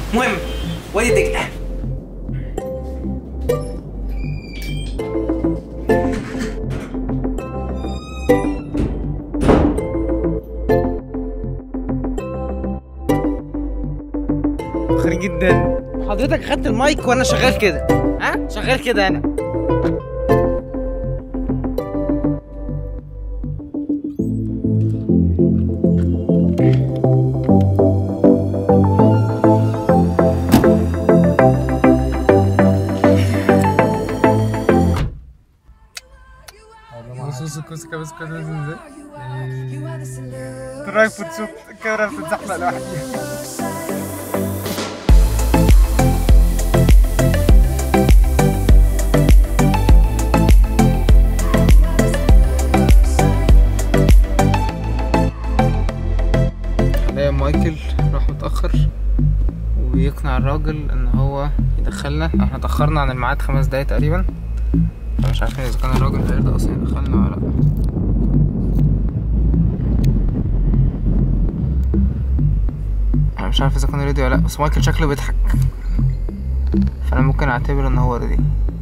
المهم وادي دجله. فخر جدا. حضرتك خدت المايك وانا شغال كده، ها؟ شغال كده انا. بص الكوسكه بس كده لازم ازاي ترايفود شوت الكاميرا بتتزحلق لوحديها. حاليا مايكل راح متأخر ويقنع الراجل ان هو يدخلنا. احنا اتأخرنا عن الميعاد 5 دقايق تقريبا، مش عارفين اذا كان الراجل هيرضى اصلا يدخلنا ولا لا. انا مش عارف اذا كان ريدي ولا لا، بس مايكل شكله بيضحك، فانا ممكن اعتبر ان هو ريدي.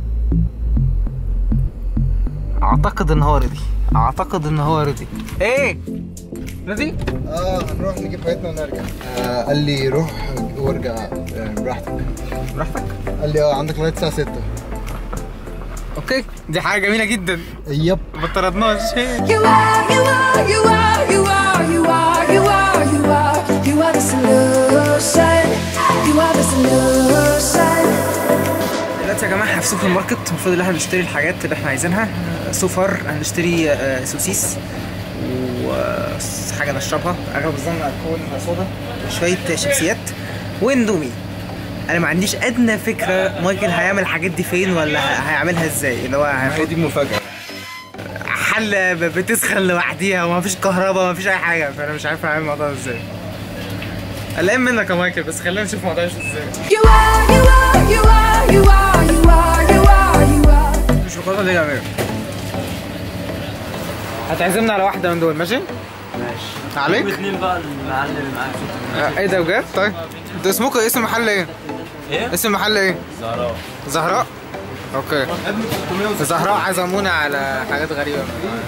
اعتقد ان هو ريدي. ايه ريدي؟ هنروح نجيب حاجتنا ونرجع. قال لي روح وارجع براحتك. قال لي عندك لغايه الساعه 6. اوكي، دي حاجه جميله جدا. يب ما طردناش. دلوقتي يا جماعه احنا في سوبر ماركت، المفروض ان احنا نشتري الحاجات اللي احنا عايزينها. سو فار هنشتري سوسيس وحاجه نشربها، اغلب الظن هتكون صودا وشويه شيبسيات واندومي. انا ما عنديش ادنى فكره مايكل هيعمل الحاجات دي فين ولا هيعملها ازاي. اللي هو دي مفاجاه، حله بتسخن لوحديها ومفيش كهرباء مفيش اي حاجه، فانا مش عارف اعمل الموضوع ازاي. قلقان منك يا مايكل، بس خلينا نشوف الموضوع ازاي. مش مقاطعة ليه يا امير؟ هتعزمنا على واحده من دول، ماشي؟ ماشي. عليك؟ اتنين بقى المعلم اللي معاك. ايه ده بجد؟ طيب ده اسمكم اسم المحل ايه؟ ايه؟ اسم المحل ايه؟ زهراء؟ اوكي. زهراء عزمونا على حاجات غريبه.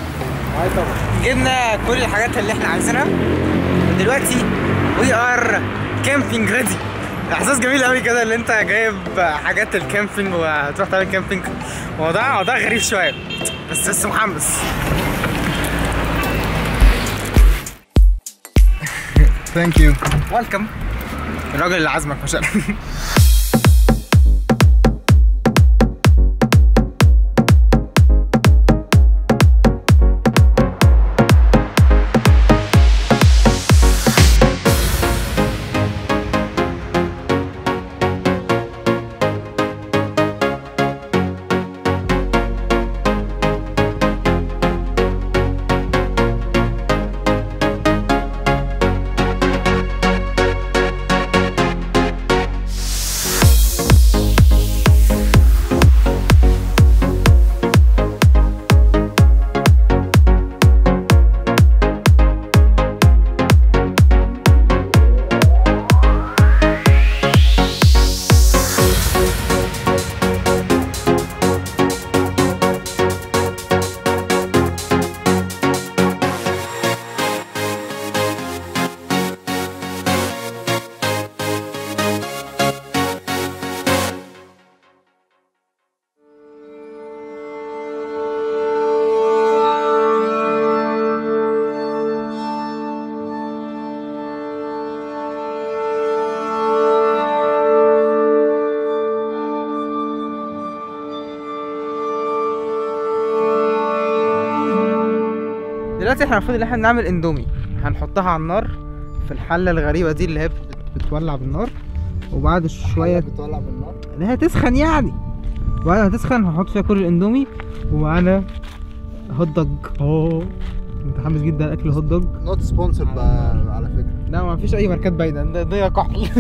جبنا كل الحاجات اللي احنا عايزينها دلوقتي. وي ار كامبينج ريدي. احساس جميل قوي كده اللي انت جايب حاجات الكامبينج وهتروح تعمل كامبينج. موضوع غريب شويه بس محمس. ثانك يو. ويلكم. الراجل اللي عازمك ما شاء الله. دلوقتي احنا المفروض ان احنا نعمل اندومي. هنحطها على النار في الحله الغريبه دي اللي هي بتولع بالنار، وبعد شويه بتولع بالنار اللي هي تسخن يعني. وبعد ما تسخن هنحط فيها كل الاندومي ومعانا هوت دوج. متحمس جدا اكل هوت دوج. نوت سبونسرد على فكره. لا ما فيش اي ماركات باينه، ده كحل.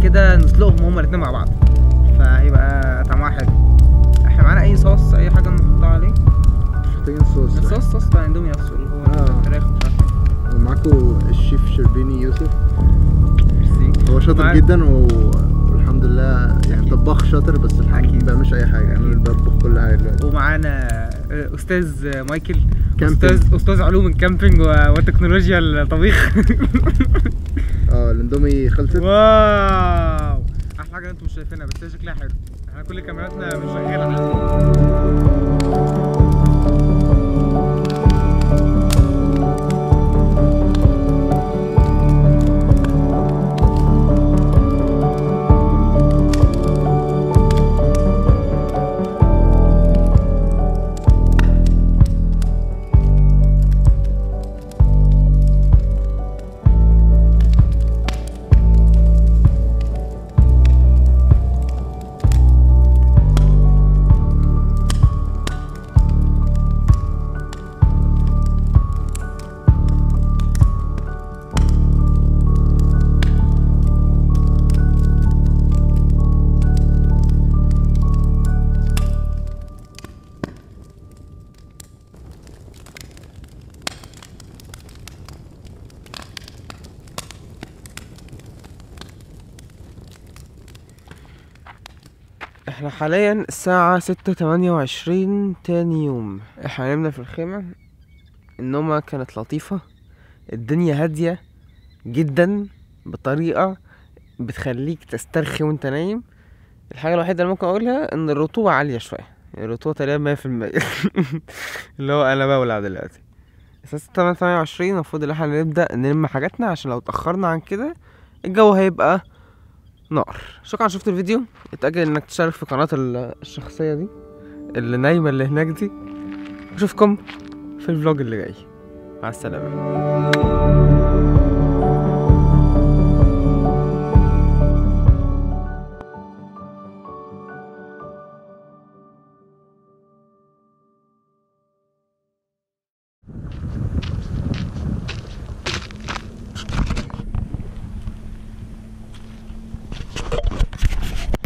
كده نسلقهم هما الاتنين مع بعض، فهيبقى طعمها حلو. احنا معانا اي صوص، اي حاجه نحطها عليه؟ مش محتاجين صوص. الصوص بتاع اندومي نفسه اللي هو الفراخ مش عارف. ومعاكم الشيف شربيني يوسف، ميرسي. هو شاطر جدا والحمد لله يعني طباخ شاطر، بس الحقيقة ما بيعملش اي حاجه، انا اللي بطبخ كل حاجه دلوقتي. ومعانا استاذ مايكل، كامبينج. استاذ علوم الكامبينج وتكنولوجيا الطبيخ. الاندومي خلصت. واو، احلى حاجه انتم مش شايفينها بس هي شكلها حلو. احنا كل كاميراتنا مش شغاله. احنا حاليا الساعة 6:28 تاني يوم. احنا نمنا في الخيمة، النومة كانت لطيفة، الدنيا هادية جدا بطريقة بتخليك تسترخي وانت نايم. الحاجة الوحيدة اللي ممكن اقولها ان الرطوبة عالية شوية، يعني الرطوبة تقريبا 100%. اللي هو انا بولع دلوقتي. الساعة 6:28 المفروض ان احنا نبدأ نلم حاجاتنا، عشان لو اتأخرنا عن كده الجو هيبقى نار. شكرا شفت الفيديو، اتأكد انك تشترك في قناة الشخصية دي اللي نايمة اللي هناك دي. اشوفكم في الفلوج اللي جاي، مع السلامة.